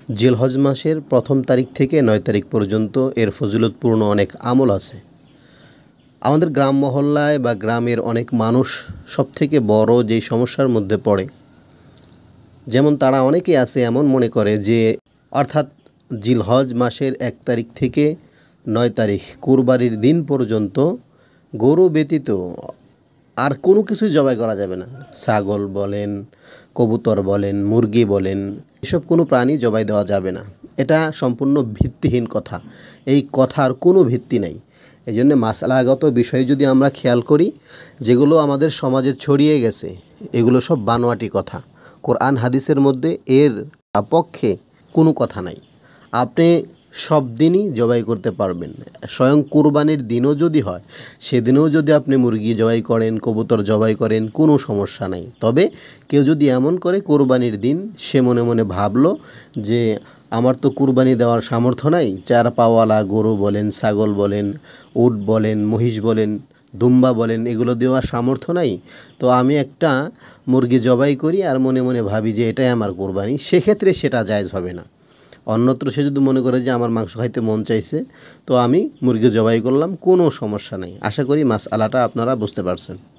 জিলহজ মাসের প্রথম তারিখ থেকে ৯ তারিখ পর্যন্ত এর ফজিলতপূর্ণ অনেক আমল আছে। আমাদের গ্রাম মহল্লায় বা গ্রামের অনেক মানুষ সবথেকে বড় যেই সমস্যার মধ্যে পড়ে, যেমন তারা অনেকেই আছে এমন মনে করে যে অর্থাৎ জিলহজ মাসের ১ তারিখ থেকে ৯ তারিখ কুরবানির দিন পর্যন্ত গরু ব্যতীত আর কোনো কিছুই জবাই করা যাবে না। ছাগল বলেন, কবুতর বলেন, মুরগি বলেন, এসব কোনো প্রাণী জবাই দেওয়া যাবে না। এটা সম্পূর্ণ ভিত্তিহীন কথা। এই কথার কোনো ভিত্তি নাই। এজন্য মাসআলাগত বিষয় যদি আমরা খেয়াল করি, যেগুলো আমাদের সমাজে ছড়িয়ে গেছে, এগুলো সব বানোয়াটি কথা। কোরআন হাদিসের মধ্যে এর পক্ষে কোনো কথা নাই। আপনি সব দিনই জবাই করতে পারবেন। স্বয়ং কুরবানির দিনও যদি হয়, সেদিনেও যদি আপনি মুরগি জবাই করেন, কবুতর জবাই করেন, কোনো সমস্যা নাই। তবে কেউ যদি এমন করে কুরবানির দিন সে মনে মনে ভাবলো যে আমার তো কুরবানি দেওয়ার সামর্থ্য নাই, ৪ পাওয়ালা গরু বলেন, ছাগল বলেন, উট বলেন, মহিষ বলেন, দুম্বা বলেন, এগুলো দেওয়ার সামর্থ্য নাই, তো আমি একটা মুরগি জবাই করি আর মনে মনে ভাবি যে এটাই আমার কুরবানি, সেক্ষেত্রে সেটা জায়েজ হবে না। অন্যত্র সে যদি মনে করে যে আমার মাংস খাইতে মন চাইছে, তো আমি মুরগি জবাই করলাম, কোনো সমস্যা নেই। আশা করি মাসআলাটা আপনারা বুঝতে পারছেন।